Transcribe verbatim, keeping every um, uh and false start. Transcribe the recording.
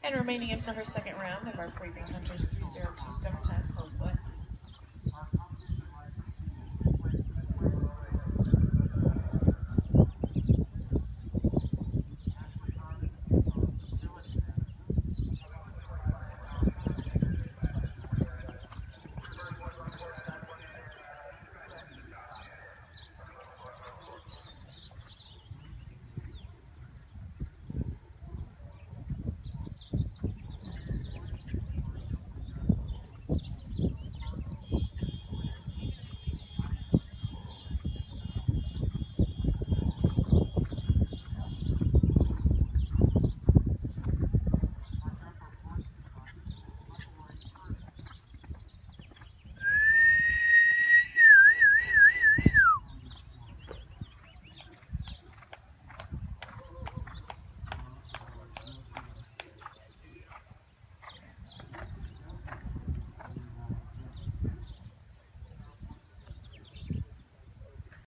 And remaining in for her second round of our Pregreen Hunters three zero two summertime home play.